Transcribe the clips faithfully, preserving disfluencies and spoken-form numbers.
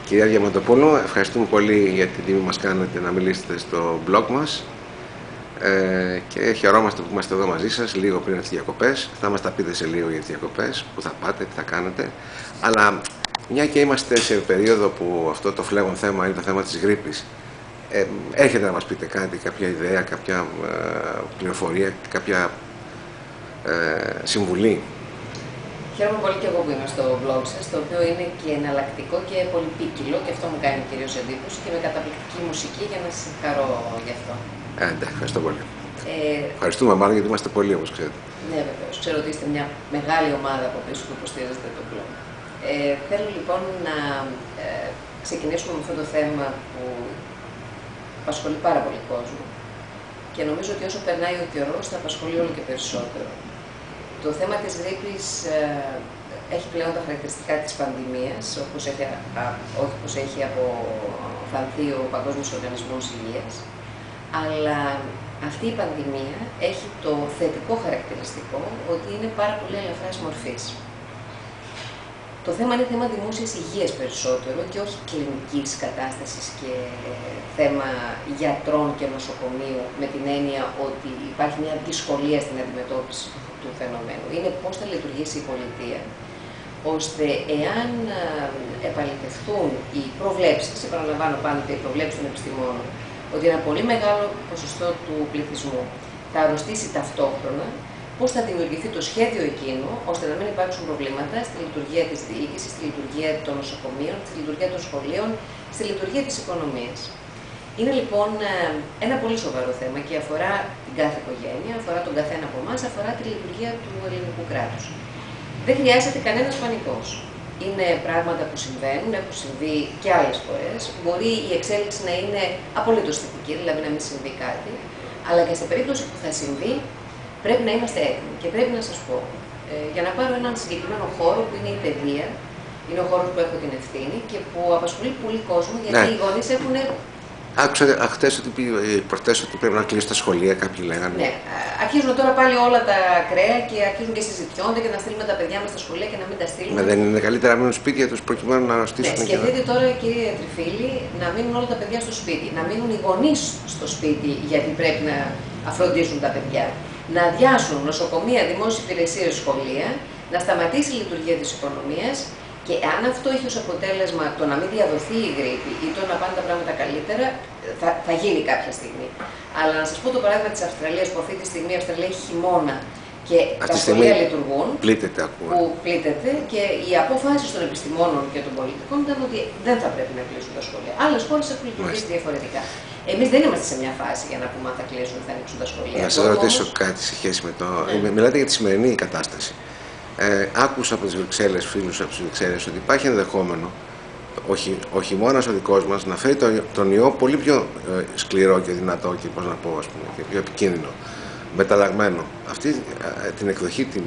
Κυρία Διαμαντοπούλου, ευχαριστούμε πολύ για την τιμή που μας κάνετε να μιλήσετε στο blog μας ε, και χαιρόμαστε που είμαστε εδώ μαζί σας λίγο πριν από τις διακοπές. Θα μας τα πείτε σε λίγο για τις διακοπές, που θα πάτε, τι θα κάνετε. Αλλά μια και είμαστε σε περίοδο που αυτό το φλέγον θέμα είναι το θέμα της γρίπης, ε, έρχεται να μας πείτε κάτι, κάποια ιδέα, κάποια ε, πληροφορία, κάποια ε, συμβουλή. Χαίρομαι πολύ και εγώ που είμαι στο blog σας, το οποίο είναι και εναλλακτικό και πολυπίκυλο και αυτό μου κάνει κυρίως εντύπωση και με καταπληκτική μουσική για να σας συγχαρώ γι' αυτό. Ε, εντάξει, ευχαριστώ πολύ. Ε, Ευχαριστούμε μάλλον γιατί είμαστε πολλοί, όπως ξέρετε. Ναι, βεβαίως. Ξέρω ότι είστε μια μεγάλη ομάδα από πίσω που υποστηρίζετε το blog. Ε, θέλω λοιπόν να ε, ξεκινήσουμε με αυτό το θέμα που απασχολεί πάρα πολύ κόσμο και νομίζω ότι όσο περνάει ο καιρός θα απασχολεί όλο και περισσότερο. Το θέμα της γρίπης ε, έχει πλέον τα χαρακτηριστικά της πανδημίας, όπως έχει, α, όχι όπως έχει αποφανθεί ο Παγκόσμιος Οργανισμός Υγείας, αλλά αυτή η πανδημία έχει το θετικό χαρακτηριστικό ότι είναι πάρα πολύ ελαφράς μορφής. Το θέμα είναι θέμα δημόσιας υγείας περισσότερο και όχι κλινικής κατάστασης και θέμα γιατρών και νοσοκομείου, με την έννοια ότι υπάρχει μια δυσκολία στην αντιμετώπιση του φαινομένου. Είναι πώς θα λειτουργήσει η πολιτεία, ώστε εάν επαληθευτούν οι προβλέψεις, επαναλαμβάνω πάντοτε οι προβλέψεις των επιστημόνων, ότι ένα πολύ μεγάλο ποσοστό του πληθυσμού θα αρρωστήσει ταυτόχρονα, πώς θα δημιουργηθεί το σχέδιο εκείνο, ώστε να μην υπάρξουν προβλήματα στη λειτουργία της διοίκησης, στη λειτουργία των νοσοκομείων, στη λειτουργία των σχολείων, στη λειτουργία της οικονομίας. Είναι λοιπόν ένα πολύ σοβαρό θέμα και αφορά την κάθε οικογένεια, αφορά τον καθένα από εμάς, αφορά τη λειτουργία του ελληνικού κράτους. Δεν χρειάζεται κανένας πανικός. Είναι πράγματα που συμβαίνουν, έχουν συμβεί και άλλες φορές. Μπορεί η εξέλιξη να είναι απολύτως θετική, δηλαδή να μην συμβεί κάτι, αλλά και σε περίπτωση που θα συμβεί, πρέπει να είμαστε έτοιμοι. Και πρέπει να σας πω, ε, για να πάρω έναν συγκεκριμένο χώρο που είναι η παιδεία, είναι ο χώρος που έχω την ευθύνη και που απασχολεί πολύ κόσμο, γιατί ναι. Οι γονείς έχουν. Άκουσα χτες ότι προχτές ότι πρέπει να κλείσουν τα σχολεία, κάποιοι λέγανε. Ναι, αρχίζουν τώρα πάλι όλα τα ακραία και αρχίζουν και συζητιώνται και να στείλουμε τα παιδιά μας στα σχολεία και να μην τα στείλουμε. Μα δεν είναι καλύτερα να μείνουν σπίτια τους προκειμένου να αρρωστήσουν? Ναι, σκεφτείτε τώρα, κύριε Τριφίλη, να μείνουν όλα τα παιδιά στο σπίτι, να μείνουν οι γονείς στο σπίτι γιατί πρέπει να αφροντίσουν τα παιδιά, να αδειάσουν νοσοκομεία, δημόσιες υπηρεσίες, σχολεία, να σταματήσει η λειτουργία της οικονομίας. Και αν αυτό έχει ως αποτέλεσμα το να μην διαδοθεί η γρίπη ή το να πάνε τα πράγματα καλύτερα, θα, θα γίνει κάποια στιγμή. Αλλά να σας πω το παράδειγμα της Αυστραλίας, που αυτή τη στιγμή η Αυστραλία έχει χειμώνα και τα σχολεία λειτουργούν. Πλήττεται ακόμα. Που πλήττεται και οι αποφάσεις των επιστημόνων και των πολιτικών ήταν ότι δεν θα πρέπει να κλείσουν τα σχολεία. Άλλες χώρες έχουν λειτουργήσει διαφορετικά. Εμείς δεν είμαστε σε μια φάση για να πούμε αν θα κλείσουν ή θα ανοίξουν τα σχολεία. Να σας ρωτήσω όμως κάτι σε σχέση με το. Ναι. Μιλάτε για τη σημερινή κατάσταση. Ε, άκουσα από τις Βρυξέλλες, φίλους από τις Βρυξέλλες, ότι υπάρχει ενδεχόμενο όχι, ο χειμώνας ο δικός μας να φέρει τον, τον ιό πολύ πιο ε, σκληρό και δυνατό και πώς να πω, ας πούμε, και πιο επικίνδυνο, μεταλλαγμένο. Αυτή ε, την εκδοχή την.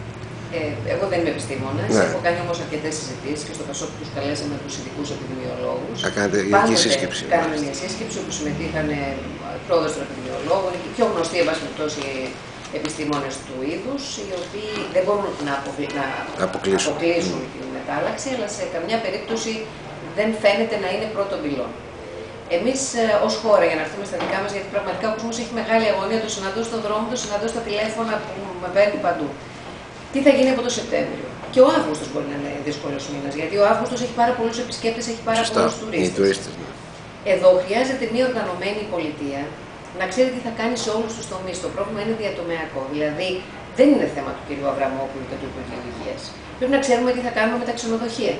Ε, εγώ δεν είμαι επιστήμονας, ναι. Έχω κάνει όμως αρκετές συζητήσεις και στο Πασόκ τους καλέσαμε τους ειδικούς επιδημιολόγους. Θα κάνετε ειδική σύσκεψη. Κάναμε μια σύσκεψη όπου συμμετείχαν πρόεδρος των επιδημιολόγων, οι πιο γνωστοί, εν πάση περιπτώσει, επιστήμονες του είδους, οι οποίοι δεν μπορούν να, αποκλει... να αποκλείσουν, αποκλείσουν mm. την μετάλλαξη, αλλά σε καμιά περίπτωση δεν φαίνεται να είναι πρώτον πυλών. Εμείς ε, ως χώρα, για να έρθουμε στα δικά μας, γιατί πραγματικά ο κόσμος έχει μεγάλη αγωνία, το συναντώ στον δρόμο, το συναντώ στα τηλέφωνα που με παίρνουν παντού. Τι θα γίνει από το Σεπτέμβριο? Και ο Αύγουστος μπορεί να είναι δύσκολος μήνας, γιατί ο Αύγουστος έχει πάρα πολλούς επισκέπτες, έχει πάρα πολλούς τουρίστες. Ναι. Εδώ χρειάζεται μια οργανωμένη πολιτεία να ξέρει τι θα κάνει σε όλους τους τομείς. Το πρόβλημα είναι διατομεακό. Δηλαδή, δεν είναι θέμα του κυρίου Αβραμόπουλου και του Υπουργείου Υγείας. Πρέπει να ξέρουμε τι θα κάνουμε με τα ξενοδοχεία,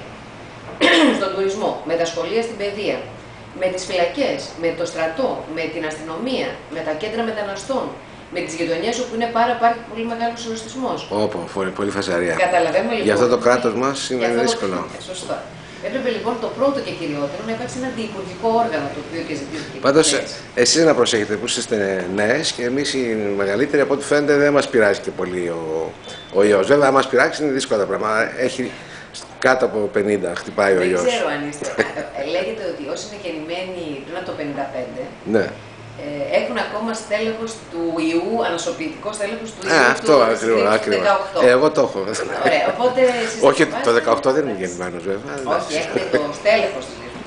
στον τουρισμό, με τα σχολεία στην παιδεία, με τις φυλακές, με το στρατό, με την αστυνομία, με τα κέντρα μεταναστών, με τις γειτονιές όπου είναι πάρα, πάρα πολύ μεγάλος συνοστισμός. Όπο, πολύ φασαρία. Καταλαβαίνουμε λοιπόν. Για αυτό το κράτος μας είναι δύσκολο. Το... Σωστά. Έπρεπε λοιπόν το πρώτο και κυριότερο να υπάρξει ένα αντιυπουργικό όργανο το οποίο και ζητήθηκε. Πάντως, εσείς να προσέχετε που είστε νέες και εμείς οι μεγαλύτεροι, από ό,τι φαίνεται δεν μας πειράζει και πολύ ο, ο ιός. Βέβαια, αν μας πειράξει είναι δύσκολα τα πράγματα. Έχει κάτω από πενήντα χτυπάει ο ιός. Δεν ξέρω αν είστε. Λέγεται ότι όσοι είναι γεννημένοι πριν από το πενήντα πέντε. Ναι. Έχουν ακόμα στέλεχος του ιού, ανασωπητικό στέλεχος του ιού. Α, αυτό ακριβώς. Εγώ το έχω. Ωραία, οπότε. Όχι, το δεκαοκτώ δεν είναι γεννημένος βέβαια. Όχι, έχετε το στέλεχος της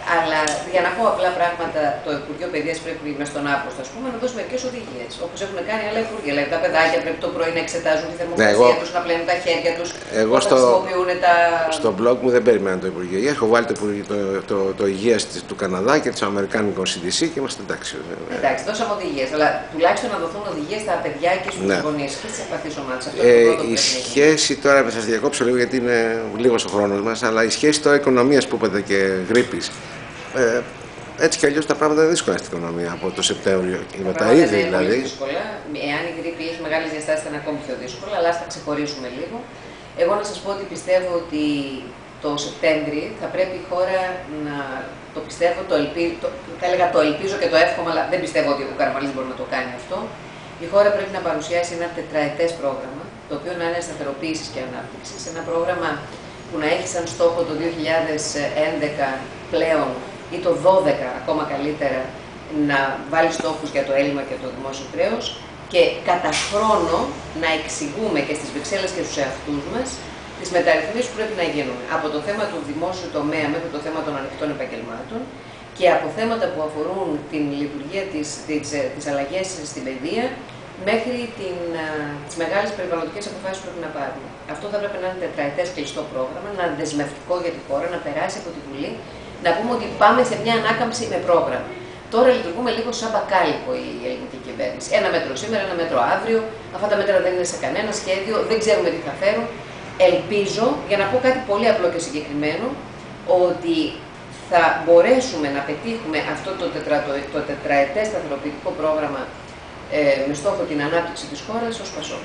Αλλά για να πω απλά πράγματα, το Υπουργείο Παιδείας πρέπει μες στον Αύγουστο, ας πούμε, να δώσει μερικές οδηγίες. Όπως έχουν κάνει άλλα υπουργεία. Δηλαδή τα παιδάκια πρέπει το πρωί να εξετάζουν τη θερμοκρασία ναι, εγώ... τους, να πλένουν τα χέρια τους, να στο... χρησιμοποιούν τα. Στο blog μου δεν περιμένω το Υπουργείο Υγείας. Έχω βάλει το, το, το, το Υγείας του Καναδά και του Αμερικάνικου σι ντι σι και είμαστε εντάξει. Εντάξει, δώσαμε οδηγίες. Αλλά τουλάχιστον να δοθούν οδηγίες στα παιδιά και στους ναι. γονείς και στις ευπαθείς ομάδες. Ε, η σχέση τώρα, θα σας διακόψω λίγο γιατί είναι λίγος ο χρόνος μας, αλλά η σχέση τώρα οικονομίας που είπατε και γρήπης. Ε, έτσι κι αλλιώς τα πράγματα είναι δύσκολα στην οικονομία από το Σεπτέμβριο και μετά ήδη είναι δηλαδή. Πολύ δύσκολα. Εάν η γρήπη έχει μεγάλες διαστάσεις θα είναι ακόμη πιο δύσκολα, αλλά ας τα ξεχωρίσουμε λίγο. Εγώ να σας πω ότι πιστεύω ότι το Σεπτέμβρη θα πρέπει η χώρα να το πιστεύω, το ελπίζω, το, θα έλεγα το ελπίζω και το εύχομαι, αλλά δεν πιστεύω ότι ο Καραμαλής μπορεί να το κάνει αυτό. Η χώρα πρέπει να παρουσιάσει ένα τετραετές πρόγραμμα, το οποίο να είναι σταθεροποίησης και ανάπτυξης, ένα πρόγραμμα που να έχει σαν στόχο το δύο χιλιάδες έντεκα πλέον ή το δώδεκα ακόμα καλύτερα να βάλει στόχους για το έλλειμμα και το δημόσιο χρέος και κατά χρόνο να εξηγούμε και στις Βρυξέλλες και στους εαυτούς μας τις μεταρρυθμίσεις που πρέπει να γίνουν από το θέμα του δημόσιου τομέα μέχρι το θέμα των ανοιχτών επαγγελμάτων και από θέματα που αφορούν την λειτουργία της, της, της αλλαγές στην παιδεία μέχρι την, τις μεγάλες περιβαλλοντικές αποφάσεις που πρέπει να πάρουμε. Αυτό θα πρέπει να είναι τετραετές κλειστό πρόγραμμα, να είναι δεσμευτικό για τη χώρα, να περάσει από τη Βουλή, να πούμε ότι πάμε σε μια ανάκαμψη με πρόγραμμα. Τώρα λειτουργούμε λίγο σαν μπακάλικο η ελληνική κυβέρνηση. Ένα μέτρο σήμερα, ένα μέτρο αύριο. Αυτά τα μέτρα δεν είναι σε κανένα σχέδιο, δεν ξέρουμε τι θα φέρουν. Ελπίζω, για να πω κάτι πολύ απλό και συγκεκριμένο, ότι θα μπορέσουμε να πετύχουμε αυτό το, τετρα, το, το τετραετές σταθεροποιητικό πρόγραμμα ε, με στόχο την ανάπτυξη της χώρας ως Πασόκ.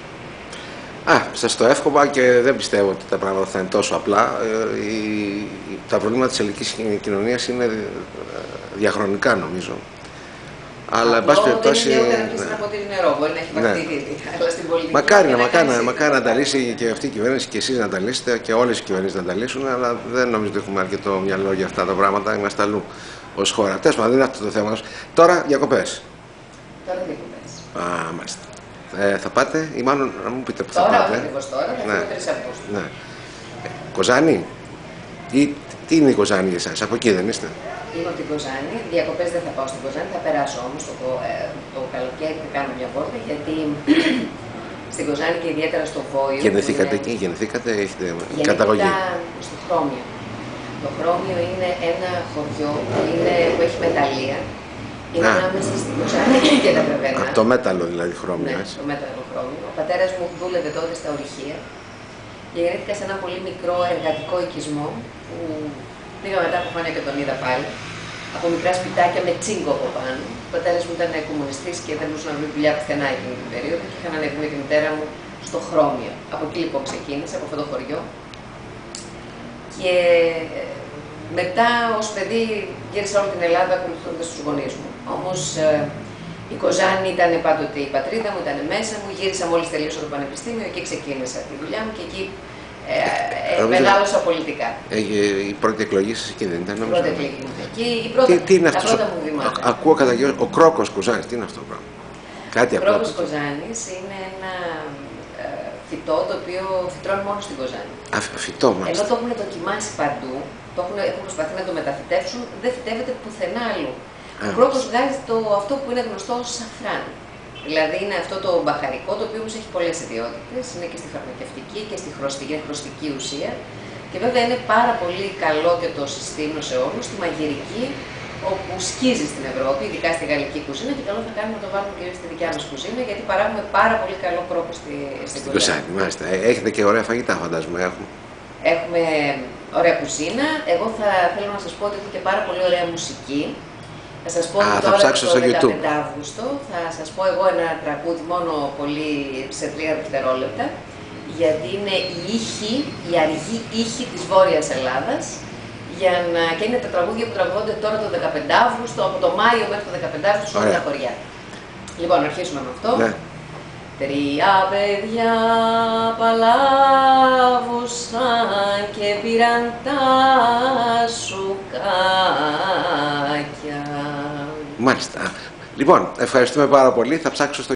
Α, σας το εύχομαι και δεν πιστεύω ότι τα πράγματα θα είναι τόσο απλά. Ε, η, τα προβλήματα της ελληνικής κοινωνίας είναι διαχρονικά νομίζω. Αλλά εν πάση περιπτώσει. Δεν είναι ούτε να ποτήρι νερό, μπορεί να έχει βακτήρι ήδη. Αλλά στην πολιτική. Μακάρι να, μακάρι, να, μακάρι να τα λύσει και αυτή η κυβέρνηση και εσείς να τα λύσετε και όλες οι κυβερνήσεις να τα λύσουν. Αλλά δεν νομίζω ότι έχουμε αρκετό μυαλό για αυτά τα πράγματα. Είμαστε αλλού ως χώρα. Τέλος πάντων, δεν είναι αυτό το θέμα μας. Τώρα διακοπές. Τώρα διακοπές. Α, μάλιστα. Ε, θα πάτε ή μάλλον να μου πείτε που τώρα, θα πάτε. Τώρα, ακριβώς τώρα, θα ναι. φύγω τρεις Αυγούστου. Ναι. Κοζάνη ή τι είναι η Κοζάνη για εσάς, από εκεί δεν είστε? Είμαι από την Κοζάνη, διακοπές δεν θα πάω στην Κοζάνη, θα περάσω όμως το, ε, το καλοκαίρι θα κάνω μια πόρτα γιατί στην Κοζάνη και ιδιαίτερα στο Βόιο. Γεννηθήκατε είναι... εκεί, γεννηθήκατε, έχετε Γεννήθηκα καταγωγή? στο Χρώμιο. Το Χρώμιο είναι ένα χωριό που, είναι, που έχει μεταλλεία. Είναι Α. ανάμεσα στην Κοζάνη και τα Βρεβένα. Από το μέταλλο δηλαδή Χρώμιο, ναι, έτσι. το μέταλλο Χρώμιο. Ο πατέρας μου δούλευε τότε στα ορυχεία. Και γεννήθηκα σε ένα πολύ μικρό εργατικό οικισμό που πήγα μετά από χρόνια και τον είδα πάλι. Από μικρά σπιτάκια με τσίγκο από πάνω. Ο πατέρας μου ήταν κομμουνιστής και δεν μπορούσε να βρει δουλειά πουθενά εκείνη την περίοδο και είχαν ανέβει με τη μητέρα μου στο Χρώμιο. Από εκεί λοιπόν ξεκίνησε, από αυτό το χωριό. Και μετά ως παιδί γύρισα όλη την Ελλάδα ακολουθώντας τους γονείς μου. Όμως η Κοζάνη ήταν πάντοτε η πατρίδα μου, ήταν μέσα μου. Γύρισα μόλις τελείωσα το πανεπιστήμιο, εκεί ξεκίνησα τη δουλειά μου και εκεί ε, ε, μεγάλωσα πολιτικά. Ε, η πρώτη εκλογή σας εκεί δεν ήταν? Η πρώτη εκλογή μου εκεί, η πρώτη, τι, τι είναι τα πρώτα μου βήματα. Ακούω κατά κύριο, ο κρόκος Κοζάνης, τι είναι αυτό το πράγμα? Κάτι ο κρόκος Κοζάνης είναι ένα ε, φυτό το οποίο φυτρώνει μόνο στην Κοζάνη. Α, φυτό μάλιστα. Ενώ το έχουν δοκιμάσει παντού, το έχουν, έχουν προσπαθεί να το μεταφυτεύσουν, δεν φυτεύεται πουθενά άλλου. Ο κρόκος βγάζει το, αυτό που είναι γνωστό ως σαφράνι. Δηλαδή είναι αυτό το μπαχαρικό, το οποίο όμως έχει πολλές ιδιότητες. Είναι και στη φαρμακευτική και στη χρωστική, χρωστική ουσία. Και βέβαια είναι πάρα πολύ καλό και το συστήνω σε όλους, στη μαγειρική, όπου σκίζει στην Ευρώπη, ειδικά στη γαλλική κουζίνα. Και καλό θα κάνουμε να το βάλουμε και στη δικιά μας κουζίνα, γιατί παράγουμε πάρα πολύ καλό κρόκο στη, στην Κοζάνη. Μάλιστα. Έχετε και ωραία φαγητά, φαντάζομαι. Έχουμε. Έχουμε ωραία κουζίνα. Εγώ θα θέλω να σας πω ότι έχει και πάρα πολύ ωραία μουσική. Θα σας πω Α, τώρα ψάξω το στο YouTube. δεκαπέντε Αυγούστου θα σας πω εγώ ένα τραγούδι μόνο πολύ σε τρία δευτερόλεπτα, γιατί είναι η ήχη, η αργή ήχη της Βόρειας Ελλάδας, για να... και είναι τα τραγούδια που τραγουδώνται τώρα το δεκαπέντε Αυγούστου, από το Μάιο μέχρι το δεκαπέντε Αυγούστου σε όλα τα χωριά. Λοιπόν, αρχίσουμε με αυτό. Ναι. Τρία παιδιά παλάβουσαν και πήραν τα σουκάκια. Μάλιστα. Λοιπόν, ευχαριστούμε πάρα πολύ. Θα ψάξω στο